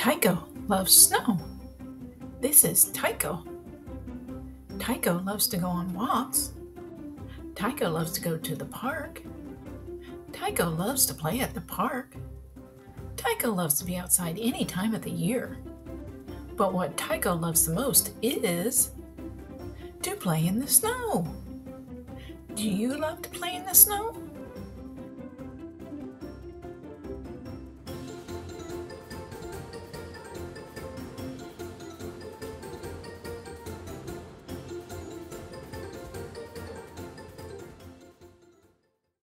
Tycho loves snow. This is Tycho. Tycho loves to go on walks. Tycho loves to go to the park. Tycho loves to play at the park. Tycho loves to be outside any time of the year. But what Tycho loves the most is to play in the snow. Do you love to play in the snow?